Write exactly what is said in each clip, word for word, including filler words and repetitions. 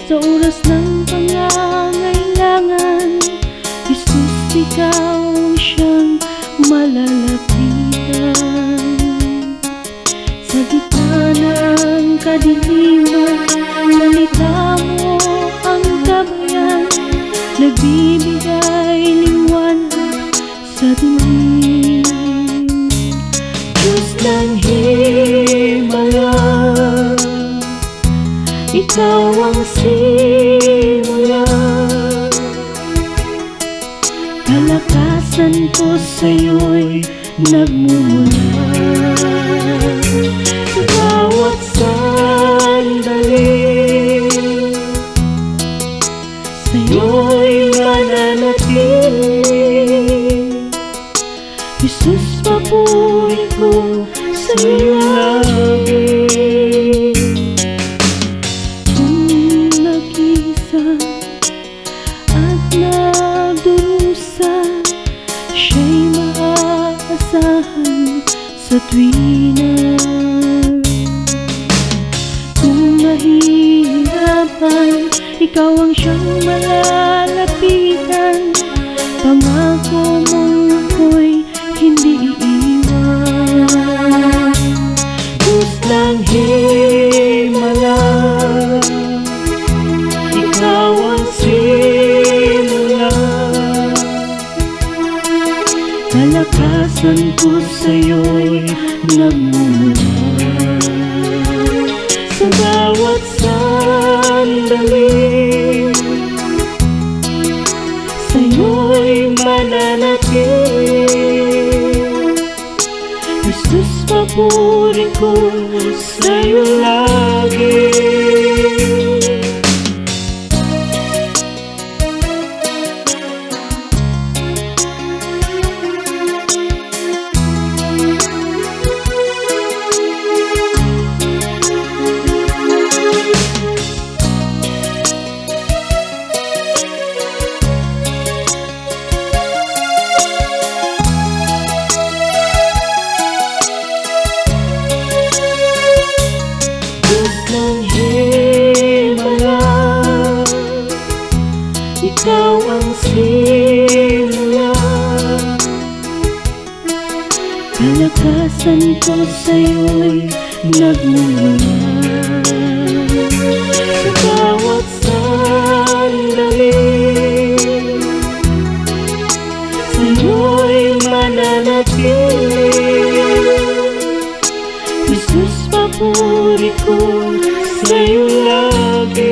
sa oras ng pangangailangan. Jesus, ikaw ang siyang malalapitan. Sa gitna ng kadiliman, salita mo ang kabayan, nagbibigay liwanag sa dilim. Diyos ng himala, ikaw ang simula. Kalakasan ko sa'yo'y nagmumula. Sa bawat sandali, sa'yo'y mananatili. Jesus, papuri ko sa'yo lagi. Kung nag-isa at nagdurusa, siya'y maaasahan sa tuwina. Kung nahihirapan, ikaw ang siyang malalapitan. Pangako mong ako'y hindi iiwan. Diyos ng himala, ikaw ang simula. Kalakasan ko sa'yo'y nagmumula. Sa bawat sandali, sa'yo'y mananatili. Jesus, papuri ko sa'yo lagi. Ikaw ang simula. Kalakasan ko sa'yo'y nagmumula. Sa bawat sandali, sa'yo'y mananatili. Jesus, papuri ko sa'yo lagi.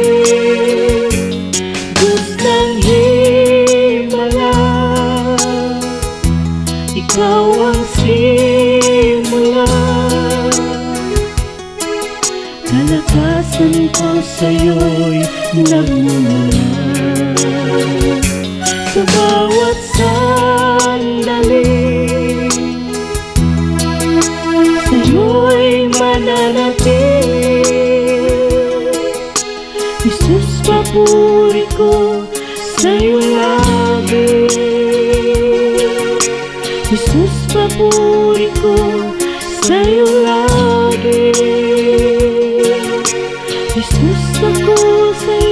Ikaw ang simula. Kalakasan ko sa'yo'y nagmumula. Sa bawat sandali, sa'yo'y mananatili. Jesus, papuri ko sa'yo lagi. Jesus, papuri ko sa'yo lagi. Jesus, ako sa'yo